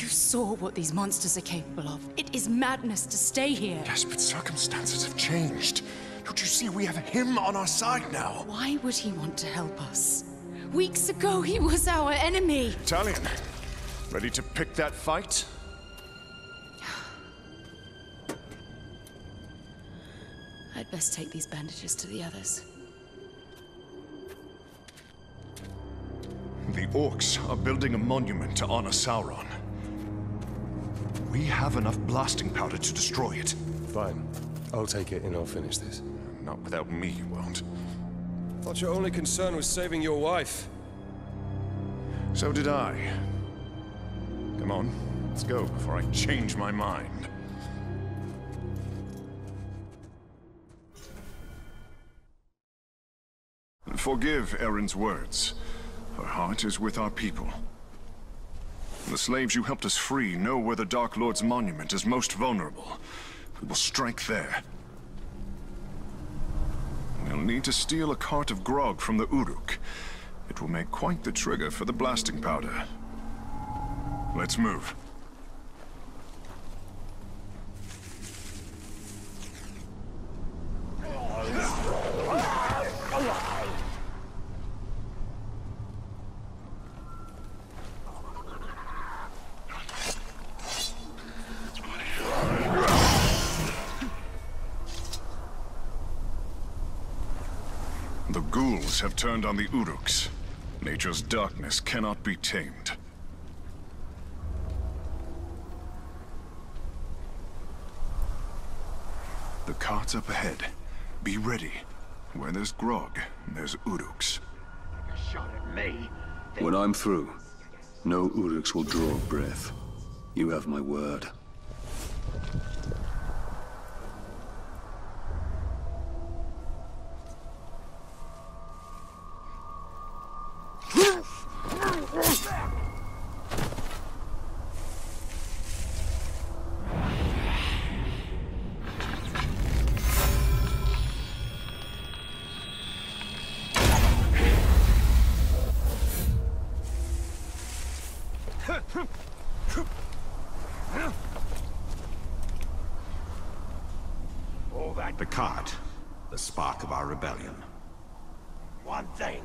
You saw what these monsters are capable of. It is madness to stay here. Yes, but circumstances have changed. Don't you see we have him on our side now? Why would he want to help us? Weeks ago, he was our enemy. Talion, ready to pick that fight? I'd best take these bandages to the others. The Orcs are building a monument to honor Sauron. We have enough blasting powder to destroy it. Fine. I'll take it and I'll finish this. Not without me, you won't. Thought your only concern was saving your wife. So did I. Come on, let's go before I change my mind. Forgive Erin's words. Her heart is with our people. The slaves you helped us free know where the Dark Lord's monument is most vulnerable. We will strike there. We'll need to steal a cart of grog from the Uruk. It will make quite the trigger for the blasting powder. Let's move. The ghouls have turned on the Uruks. Nature's darkness cannot be tamed. The cart's up ahead. Be ready. Where there's grog, there's Uruks. A shot at me. When I'm through, no Uruks will draw breath. You have my word. The cart, the spark of our rebellion. One thing.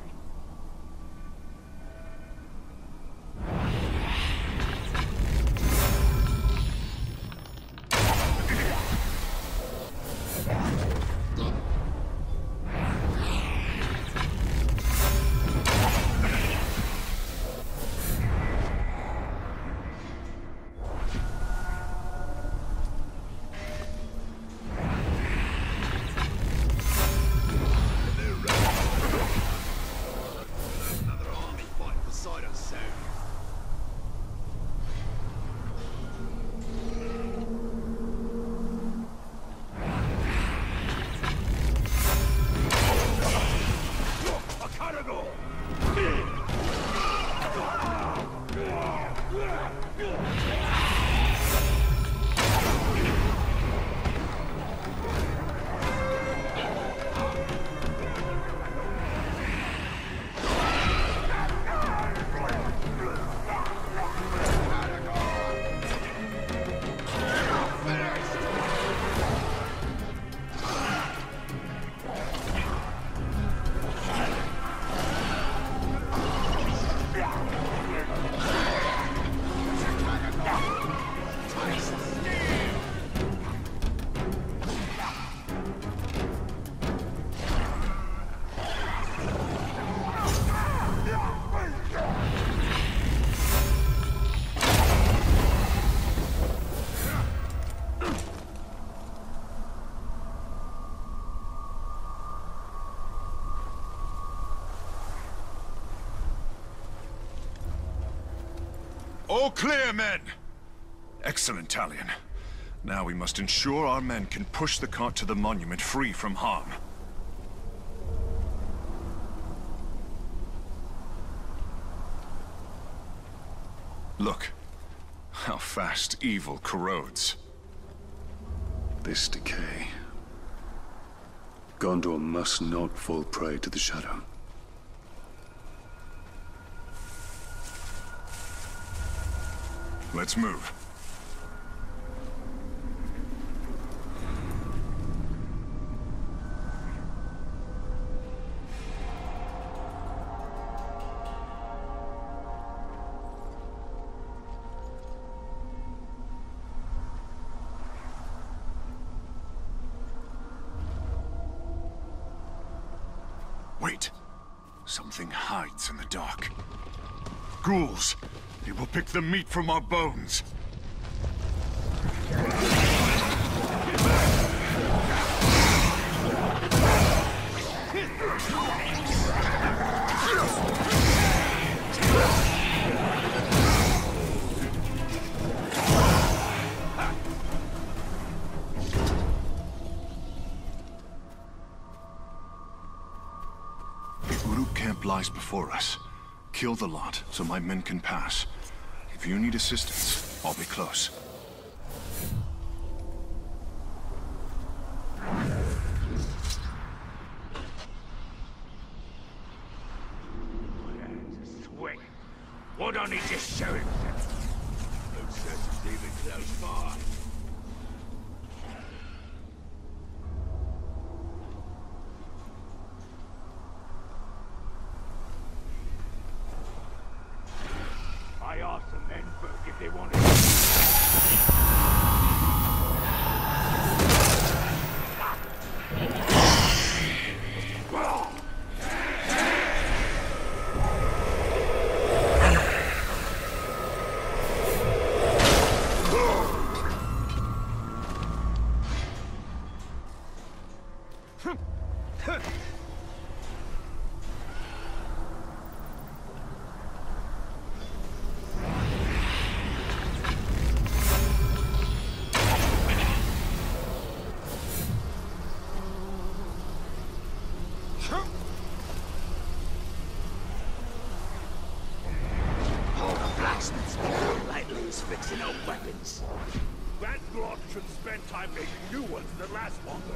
All clear, men! Excellent, Talion. Now we must ensure our men can push the cart to the monument free from harm. Look, how fast evil corrodes. This decay. Gondor must not fall prey to the Shadow. Let's move. Wait. Something hides in the dark. Ghouls! They will pick the meat from our bones! The Uruk camp lies before us. Kill the lot, so my men can pass. If you need assistance, I'll be close. Sweat. Why don't he just show himself? No sense leaving close by. I asked the men first if they wanted. Fixing old weapons. That lot should spend time making new ones that last longer.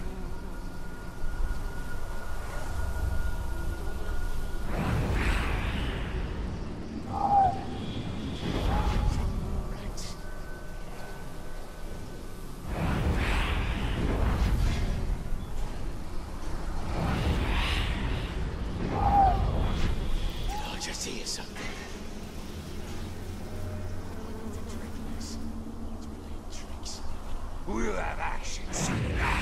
Did I just hear something? We'll have action soon enough.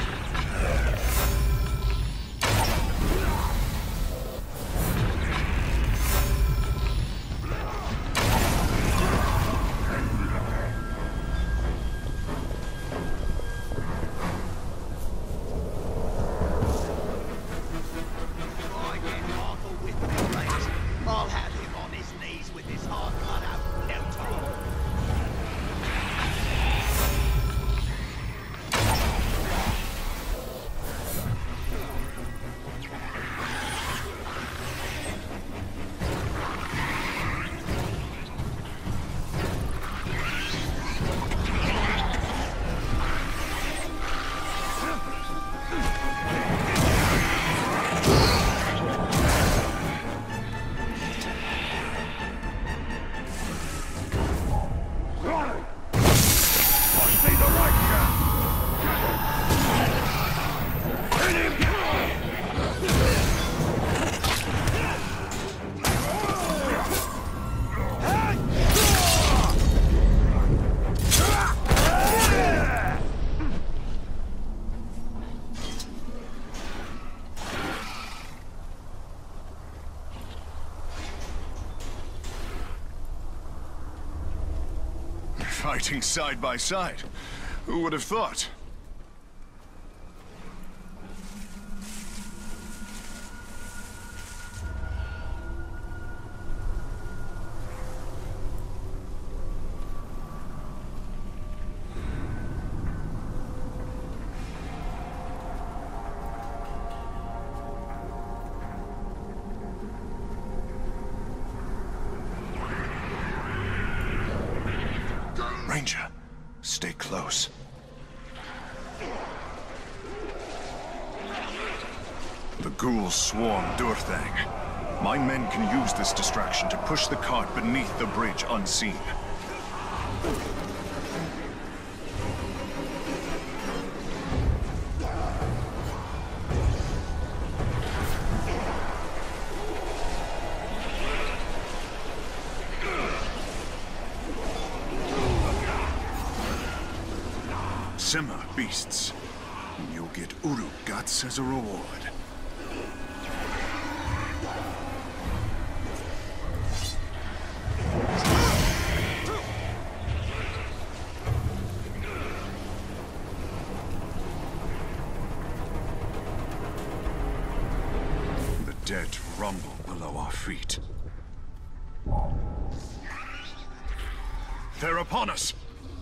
I'll have him on his knees with his heart cut out. No time. Fighting side by side. Who would have thought? Ranger, stay close. The ghouls swarm Durthang. My men can use this distraction to push the cart beneath the bridge unseen. Simmer, beasts. You'll get Uruk guts as a reward. The dead rumble below our feet. They're upon us!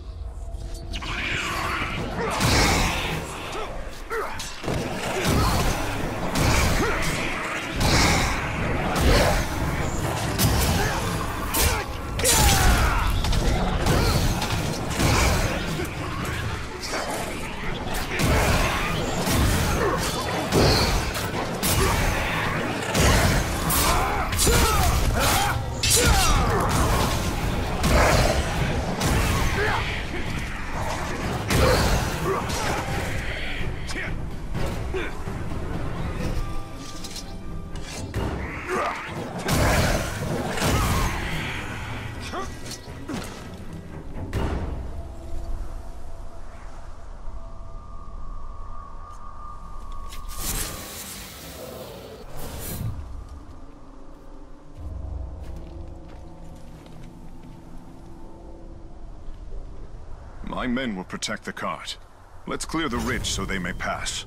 My men will protect the cart. Let's clear the ridge so they may pass.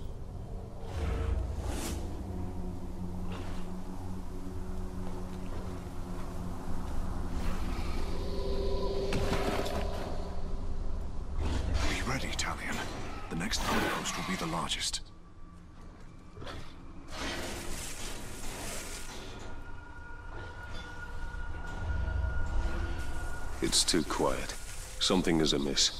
Be ready, Talion. The next outpost will be the largest. It's too quiet. Something is amiss.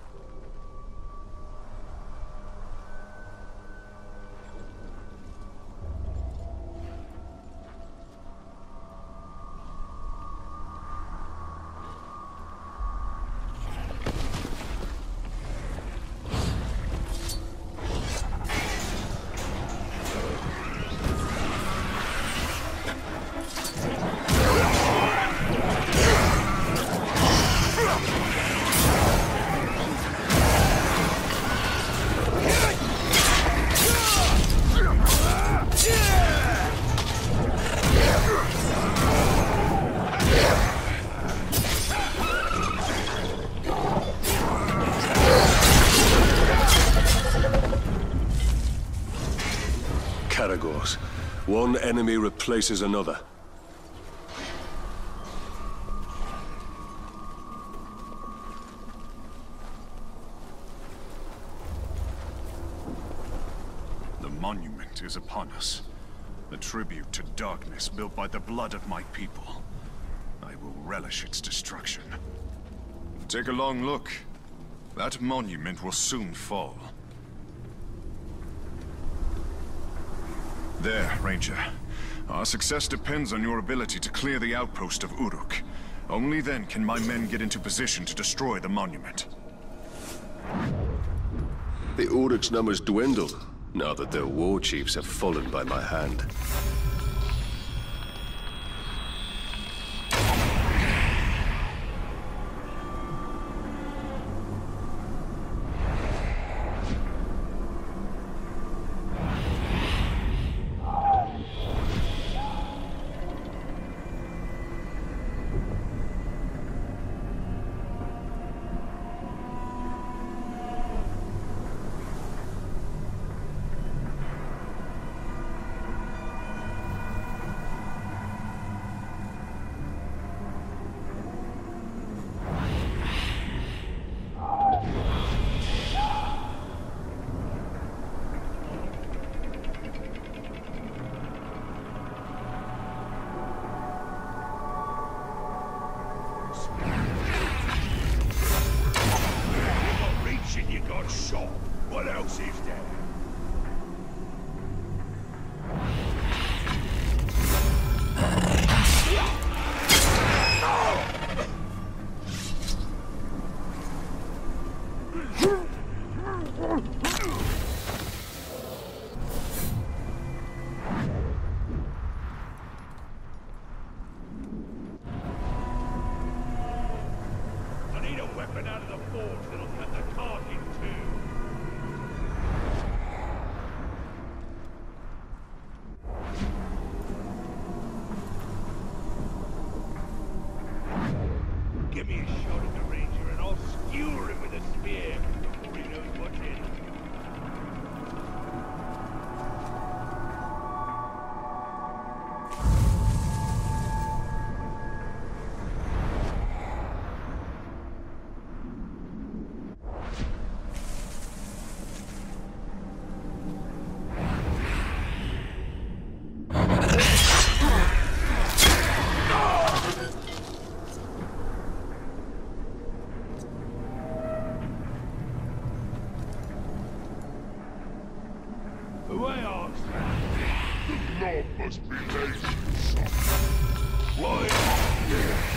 Caragors. One enemy replaces another. The monument is upon us. A tribute to darkness built by the blood of my people. I will relish its destruction. Take a long look. That monument will soon fall. There, Ranger. Our success depends on your ability to clear the outpost of Uruk. Only then can my men get into position to destroy the monument. The Uruk's numbers dwindle, now that their war chiefs have fallen by my hand. weapon out of the forge that'll cut the cart in two. Give me a shot at the ranger and I'll skewer him with a spear before he knows what's in it. Who I ask? The law must be laid, son. Why?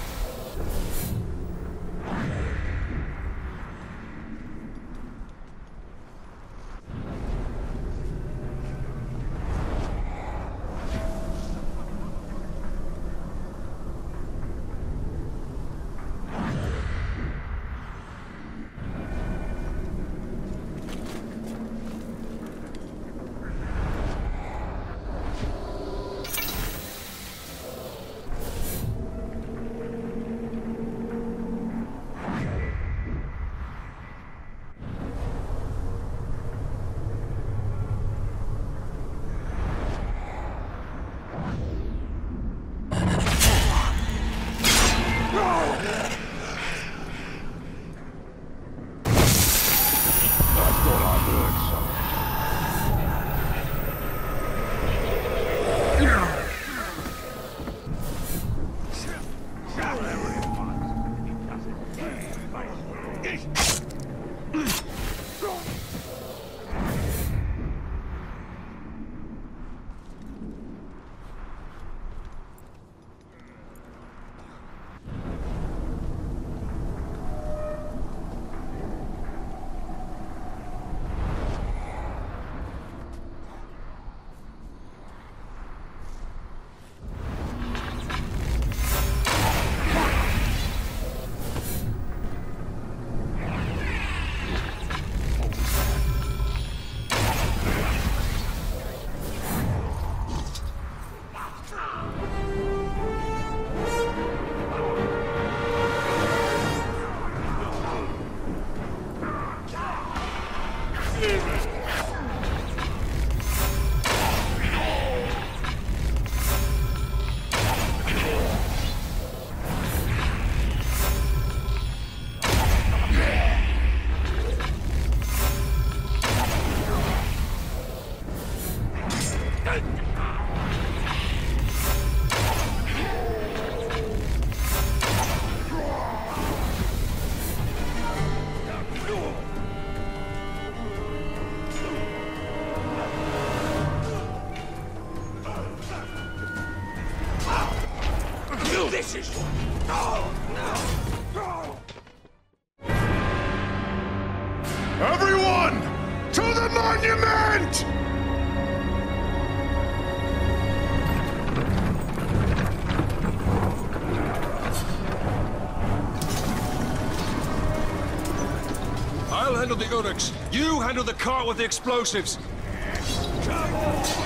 This is... No! No! Everyone! To the monument! I'll handle the Uruks. You handle the cart with the explosives. Come on!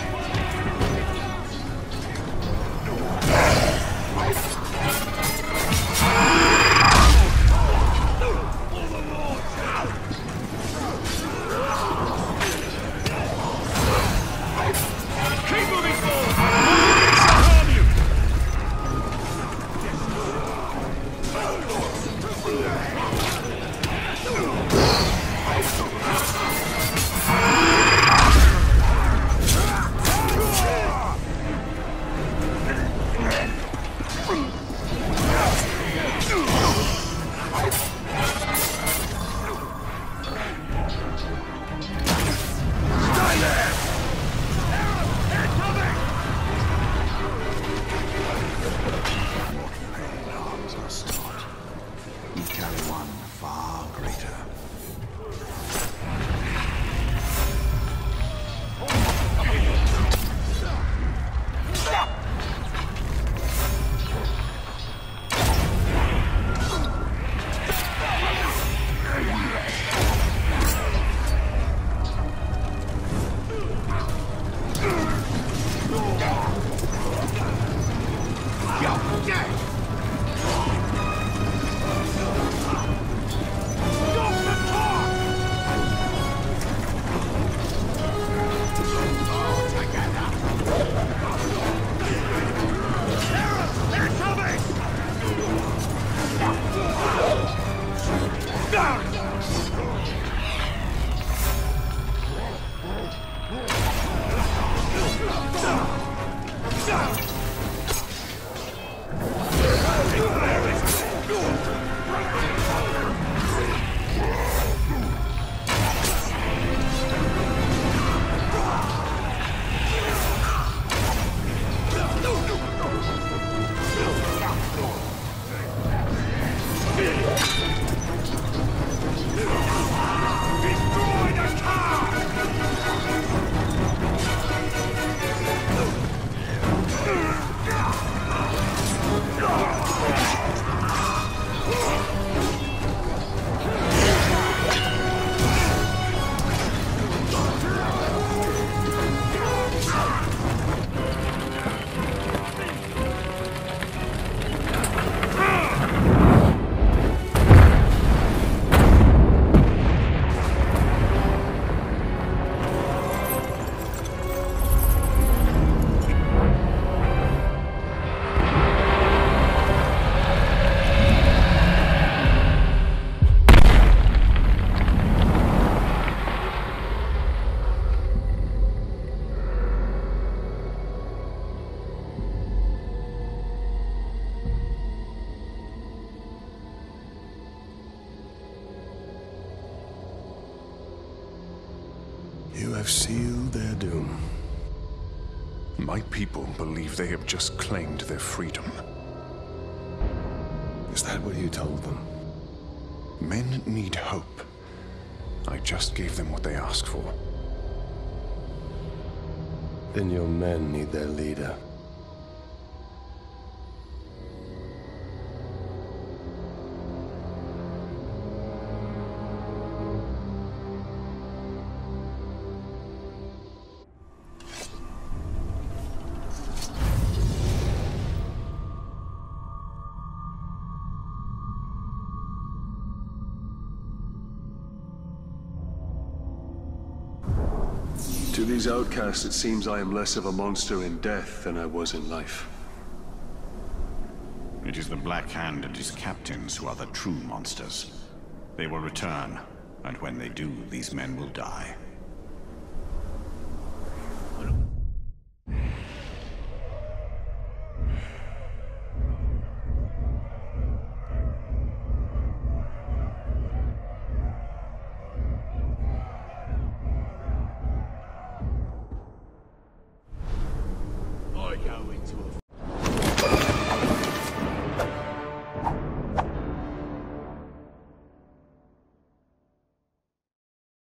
You have sealed their doom. My people believe they have just claimed their freedom. Is that what you told them? Men need hope. I just gave them what they asked for. Then your men need their leader. To these outcasts, it seems I am less of a monster in death than I was in life. It is the Black Hand and his captains who are the true monsters. They will return, and when they do, these men will die.